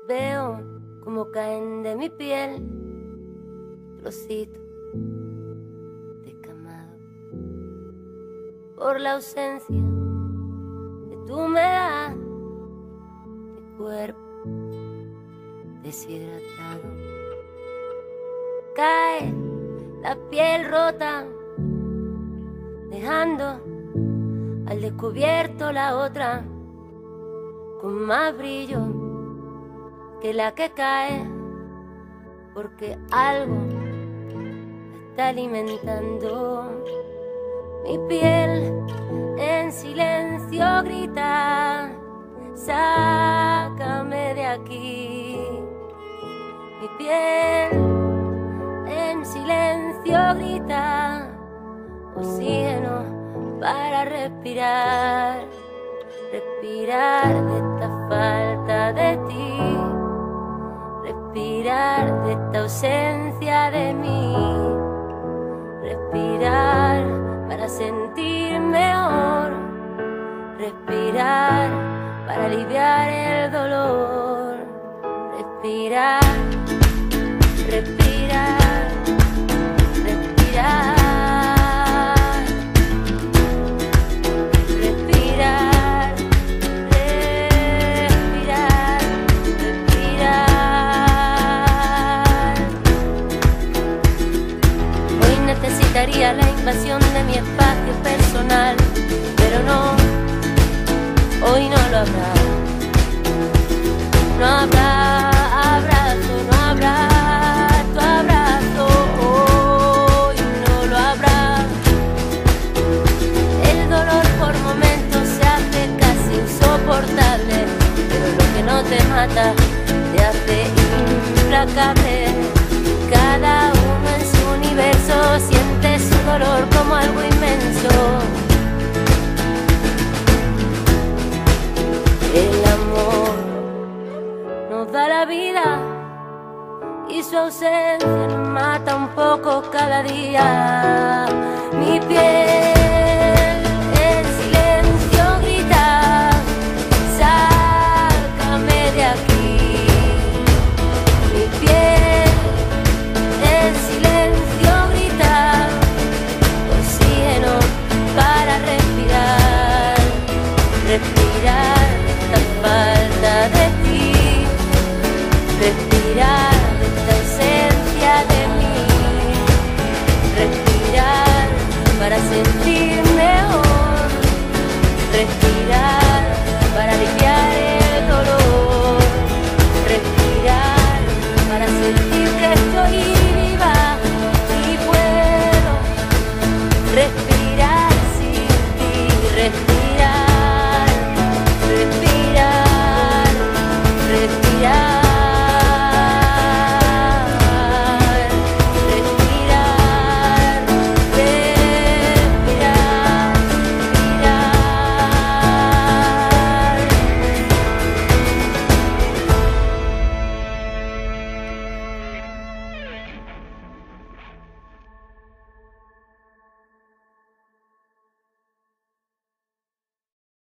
Veo como caen de mi piel trocitos descamados por la ausencia que tú me das. Mi cuerpo deshidratado, cae la piel rota, dejando al descubierto la otra con más brillo que la que cae, porque algo está alimentando. Mi piel en silencio grita: sácame de aquí. Mi piel en silencio grita: oxígeno para respirar, respirar de esta falta de ti, respirar de esta ausencia de mí, respirar para sentir mejor, respirar para aliviar el dolor, respirar, respirar, respirar. Necesitaría la invasión de mi espacio personal, pero no, hoy no lo habrá. No habrá abrazo, no habrá tu abrazo, hoy no lo habrá. El dolor por momentos se hace casi insoportable, pero lo que no te mata te hace implacable. Cada uno en su universo siente su dolor como algo inmenso. El amor nos da la vida y su ausencia nos mata un poco cada día.